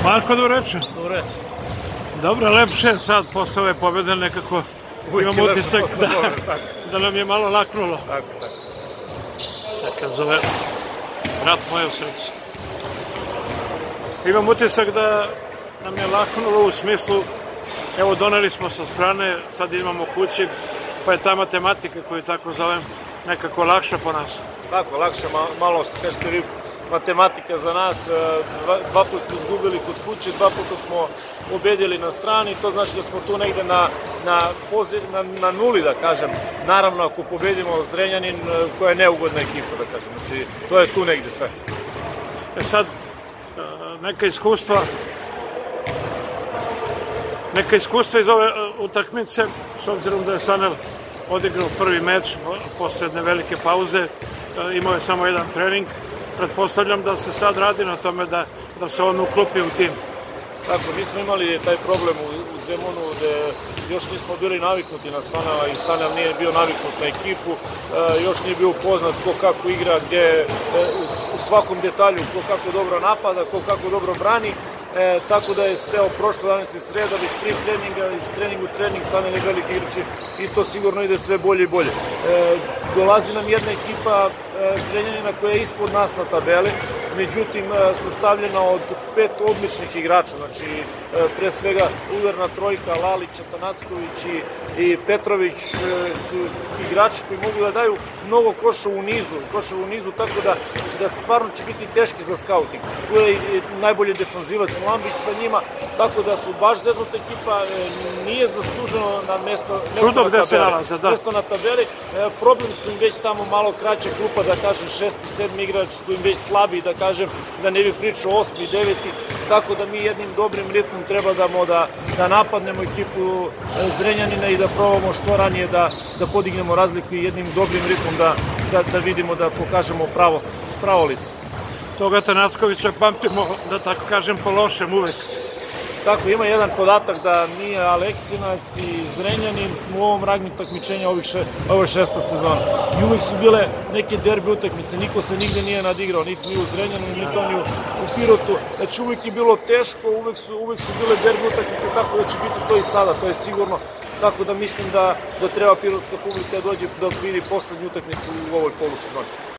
Marko, dobro večer. Dobro večer. Dobro, lepše sad posle ove pobjede nekako imam utisak da nam je malo laknulo. Tako. Neka zove brat moje u srcu. Imam utisak da nam je laknulo u smislu, evo doneli smo sa strane, sad imamo kući, pa je ta matematika koju tako zovem nekako lakša po nas. Tako, lakše malo što kažete vi, matematika za nas, dva puta smo izgubili kod kuće, dva puta smo pobedili na strani, to znači da smo tu negde na nuli, da kažem. Naravno, ako pobedimo Zrenjanin, koja je neugodna ekipa, da kažem, znači to je tu negde sve. Sad, neka iskustva iz ove utakmice, s obzirom da je Sanel odigrao prvi meč posle jedne velike pauze, imao je samo jedan trening. Pretpostavljam da se sad radi na tome da se on uklopi u tim. Tako, mi smo imali taj problem u Zemunu gde još nismo bili naviknuti na Sanela i Sanel nije bio naviknut na ekipu, još nije bio poznat ko kako igra, gde u svakom detalju ko kako dobro napada, ko kako dobro brani. Tako da je sve prošlo danas i sreda, iz tri treninga, iz trening u trening, Sanel je veliki igrač i to sigurno ide sve bolje i bolje. Dolazi nam jedna ekipa Zrenjanina koja je ispod nas na tabeli, međutim sastavljena od 5 odličnih igrača, znači pre svega udarna trojka, Lalić, Atanacković i Petrović su igrači koji mogu da daju mnogo koša u nizu, tako da stvarno će biti teški za skauting. Tu je najbolji defanzivac Lambić sa njima, tako da su baš zeznuta ekipa, nije zasluženo na mesto na tabeli. Problem su im već tamo malo kraća klupa, da kažem 6. i 7. igrač su im već slabiji, da kažem, da ne bi pričao 8. i 9. Tako da mi jednim dobrim ritmom treba da napadnemo ekipu Zrenjanina i da probamo što ranije da podignemo razliku i jednim dobrim ritmom da vidimo da pokažemo pravo lice. Toga Atanackovića pamtimo, da tako kažem, po lošem uvek. Tako, ima jedan podatak da nije Aleksinac i Zrenjanin u ovom rangu takmičenja ovo je 6. sezona. I uvek su bile neke derbi utakmice, niko se nigde nije nadigrao, niti u Zrenjaninu, niti u Pirotu. Znači uvek je bilo teško, uvek su bile derbi utakmice, tako da će biti to i sada, to je sigurno. Tako da mislim da treba pirotska publika dođe da vidi poslednju utakmicu u ovoj polusezoni.